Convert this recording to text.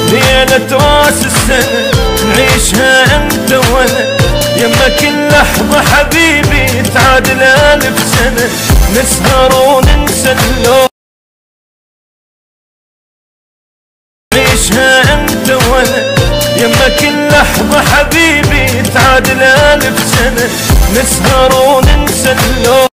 ليلة راس السنة نعيشها انت وانا، يما كل لحظة حبيبي تعادل 1000 سنة، نسهر وننسى اللون نعيشها انت وانا، يما كل لحظة حبيبي تعادل 1000 سنة، نسهر وننسى اللون.